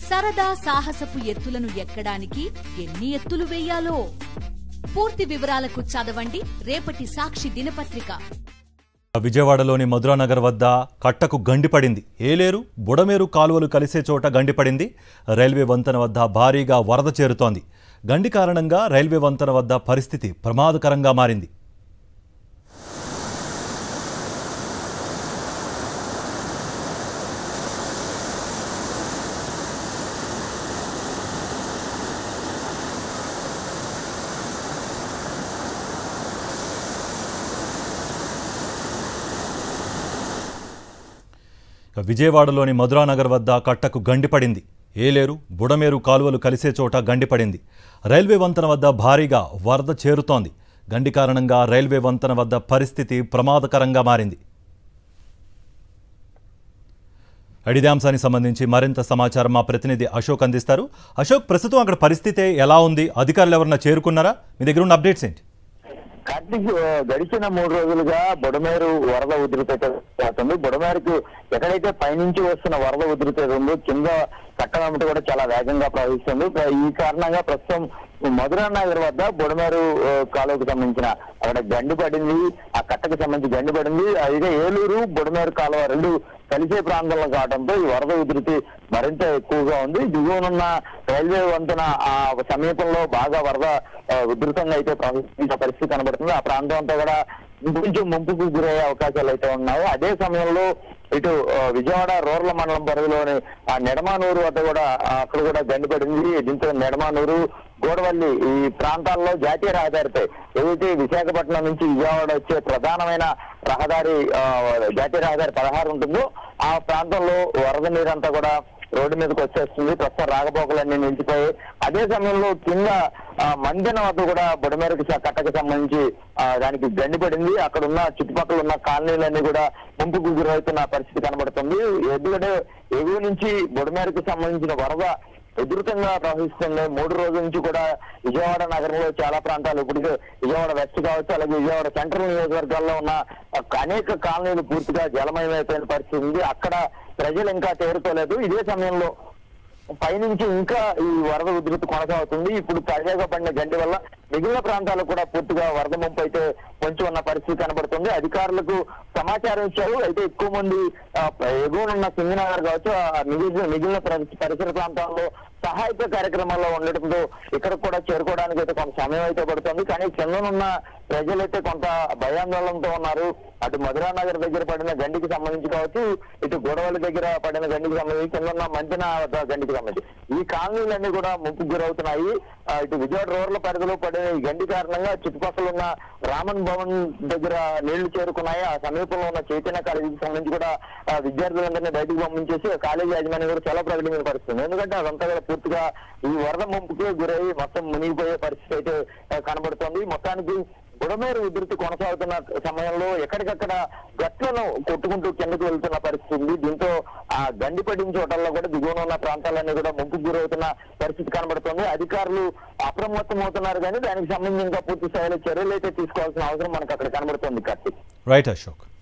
సరదా సాహసపు ఎత్తులను ఎక్కడానికి ఎన్ని ఎత్తులు వేయాలో పూర్తి వివరాలకు చదవండి రేపటి సాక్షి దినపత్రిక. విజయవాడలోని మధురానగర్ వద్ద కట్టకు గండిపడింది. ఏలేరు బుడమేరు కాలువలు కలిసే చోట గండిపడింది. రైల్వే వంతెన వద్ద భారీగా వరద చేరుతోంది. గండి కారణంగా రైల్వే వంతెన వద్ద పరిస్థితి ప్రమాదకరంగా మారింది. విజయవాడలోని మధురానగర్ వద్ద కట్టకు గండిపడింది. ఏలేరు బుడమేరు కాలువలు కలిసే చోట గండిపడింది. రైల్వే వంతెన వద్ద భారీగా వరద చేరుతోంది. గండి కారణంగా రైల్వే వంతెన వద్ద పరిస్థితి ప్రమాదకరంగా మారింది. ఇదే అంశానికి సంబంధించి మరింత సమాచారం మా ప్రతినిధి అశోక్ అందిస్తారు. అశోక్, ప్రస్తుతం అక్కడ పరిస్థితి ఎలా ఉంది? అధికారులు ఎవరన్నా చేరుకున్నారా? మీ దగ్గర ఉన్న అప్డేట్స్ ఏంటి? కార్తీక్, గడిచిన 3 రోజులుగా బుడమేరు వరద ఉధృతి అవుతుంది. బుడమేరుకు ఎక్కడైతే పైనుంచి వస్తున్న వరద ఉధృతి ఉందో కింద కట్టడంతో కూడా చాలా వేగంగా ప్రవహిస్తుంది. ఈ కారణంగా ప్రస్తుతం మధురానగర్ వద్ద బుడమేరు కాలువకు సంబంధించిన అక్కడ గండి పడింది. ఆ కట్టకు సంబంధించి గండి పడింది. అయితే ఏలూరు బుడమేరు కాలువ రెండు కలిసే ప్రాంతంలో కావడంతో ఈ వరద ఉధృతి మరింత ఎక్కువగా ఉంది. దిగువనున్న రైల్వే వంతెన ఆ సమీపంలో బాగా వరద ఉధృతంగా అయితే ప్రవహించిన పరిస్థితి కనబడుతుంది. ఆ ప్రాంతం అంతా కూడా కొంచెం ముంపుకు గురయ్యే అవకాశాలు అయితే ఉన్నాయి. అదే సమయంలో ఇటు విజయవాడ రూరల్ మండలం పరిధిలోని ఆ నెడమానూరు వద్ద కూడా అక్కడ కూడా గండి పడింది. దీంతో నెడమానూరు, గోడవల్లి ఈ ప్రాంతాల్లో జాతీయ రహదారిపై ఏదైతే విశాఖపట్నం నుంచి విజయవాడ వచ్చే ప్రధానమైన రహదారి జాతీయ రహదారి 16 ఉంటుందో ఆ ప్రాంతంలో వరద నీరంతా కూడా రోడ్డు మీదకి వచ్చేస్తుంది. ప్రస్తుతం రాకపోకలన్నీ నిలిచిపోయి అదే సమయంలో కింద మందెన వద్ద కూడా బుడమేరుకు కట్టకు సంబంధించి దానికి గండి పడింది. అక్కడ ఉన్న చుట్టుపక్కల ఉన్న కాలనీలన్నీ కూడా ముంపుకు గురవుతున్న పరిస్థితి కనబడుతుంది. ఎందుకంటే ఎగువ నుంచి బుడమేరుకు సంబంధించిన వరద ఉధృతంగా ప్రవహిస్తుంది. 3 రోజుల నుంచి కూడా విజయవాడ నగరంలో చాలా ప్రాంతాలు, ఇప్పటికే విజయవాడ వెస్ట్ కావచ్చు, అలాగే విజయవాడ సెంట్రల్ నియోజకవర్గాల్లో ఉన్న అనేక కాలనీలు పూర్తిగా జలమయమైపోయిన పరిస్థితి ఉంది. అక్కడ ప్రజలు ఇంకా తేరుకోలేదు. ఇదే సమయంలో పైనుంచి ఇంకా ఈ వరద ఉధృతి కొనసాగుతుంది. ఇప్పుడు తాజాగా పడిన గండి వల్ల మిగిలిన ప్రాంతాలు కూడా పూర్తిగా వరద ముంపు అయితే పొంచి ఉన్న పరిస్థితి కనబడుతుంది. అధికారులకు సమాచారం ఇచ్చారు. అయితే ఎక్కువ మంది ఎగువనున్న సింగనగర్ కావచ్చు, మిగిలిన పరిసర ప్రాంతాల్లో సహాయక కార్యక్రమాల్లో ఉండటంతో ఇక్కడ కూడా చేరుకోవడానికి అయితే కొంత సమయం అయితే పడుతుంది. కానీ కిందనున్న ప్రజలైతే కొంత భయాందోళనతో ఉన్నారు. అటు మధురానగర్ దగ్గర పడిన గండికి సంబంధించి కావచ్చు, ఇటు గోడవల్లి దగ్గర పడిన గండికి సంబంధించి, కింద మంతిన గండికి సంబంధించి ఈ కాలనీలన్నీ కూడా ముంపుకు గురవుతున్నాయి. ఇటు విజయవాడ రోడ్ల పరిధిలో పడిన ఈ గండి కారణంగా చుట్టుపక్కల ఉన్న రామన్ భవన్ దగ్గర నీళ్లు చేరుకున్నాయి. ఆ సమీపంలో ఉన్న చైతన్య కాలేజీకి సంబంధించి కూడా విద్యార్థులందరినీ బయటకు పంపించేసి కాలేజీ యాజమాన్యం కూడా చాలా ప్రకటన పరిస్థితుంది. ఎందుకంటే అదంతా కూడా పూర్తిగా ఈ వరద ముంపుకే గురై మొత్తం మునిగిపోయే పరిస్థితి అయితే కనబడుతోంది. మొత్తానికి బుడమేరు ఉధృతి కొనసాగుతున్న సమయంలో ఎక్కడికక్కడ గట్లను కొట్టుకుంటూ కిందకు వెళ్తున్న పరిస్థితి ఉంది. దీంతో ఆ గండి పడిన చోటల్లో కూడా దిగువన ఉన్న ప్రాంతాలన్నీ కూడా ముంపుకు గురవుతున్న పరిస్థితి కనబడుతుంది. అధికారులు అప్రమత్తం అవుతున్నారు, కానీ దానికి సంబంధించి ఇంకా పూర్తి స్థాయిలో చర్యలు అయితే తీసుకోవాల్సిన అవసరం మనకు అక్కడ కనబడుతుంది. కార్తీక్. రైట్ అశోక్.